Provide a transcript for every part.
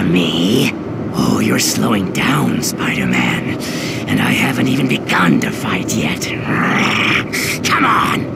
Me? Oh, you're slowing down, Spider-Man. And I haven't even begun to fight yet. Come on!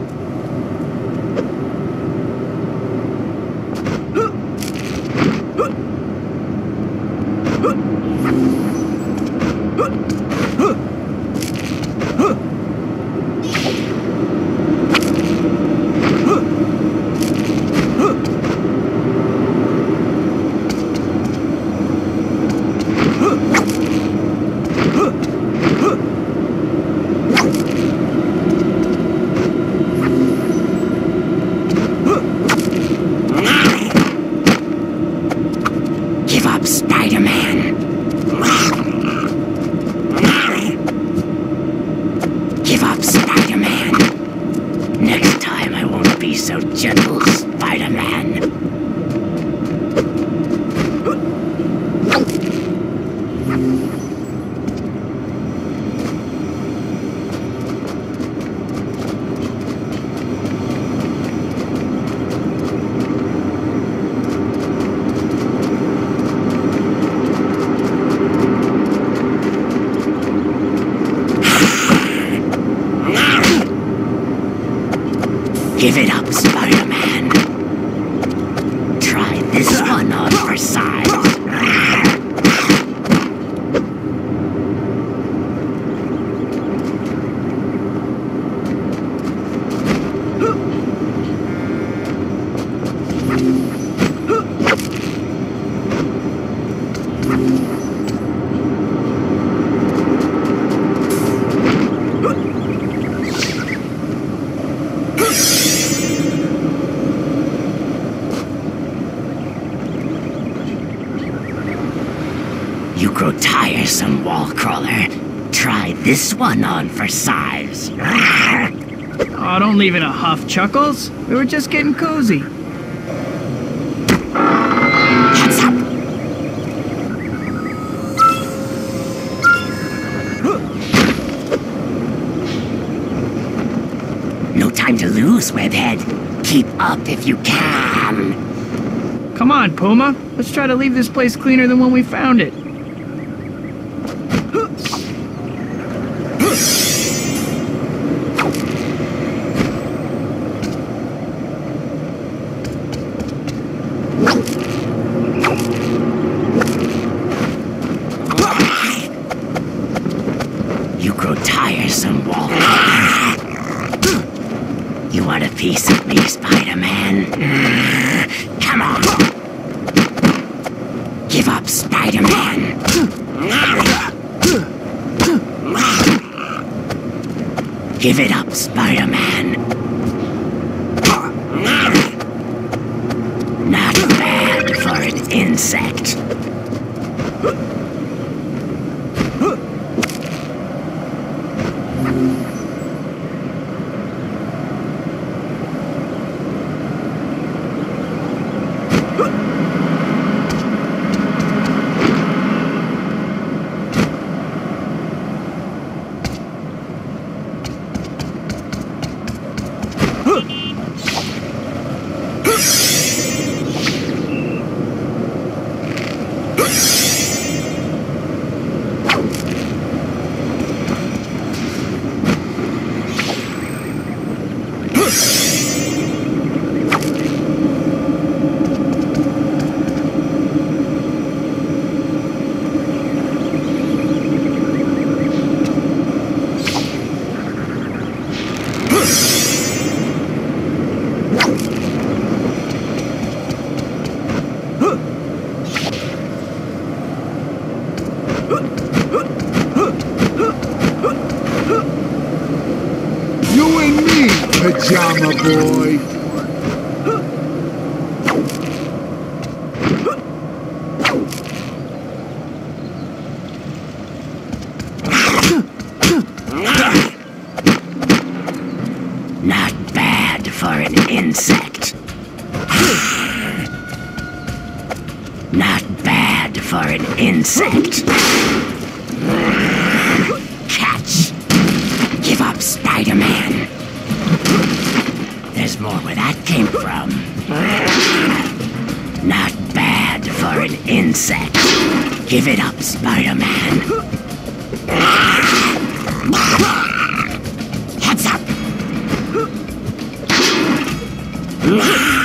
Give up, Spider-Man! Give up, Spider-Man! Next time I won't be so gentle, Spider-Man. Give it up, Spider-Man. Try this one on for size. You grow tiresome, wall crawler. Try this one on for size. Oh, don't leave in a huff, Chuckles. We were just getting cozy. Heads up! No time to lose, Webhead. Keep up if you can. Come on, Puma. Let's try to leave this place cleaner than when we found it. You grow tiresome, Wall. You want a piece of me, Spider-Man? Come on! Give up, Spider-Man! Give it up, Spider-Man! Not bad for an insect. You and me, Pajama Boy. Not bad for an insect. Not bad for an insect. Catch. Give up, Spider-Man. There's more where that came from. Not bad for are an insect. Give it up, Spider-Man. Heads up!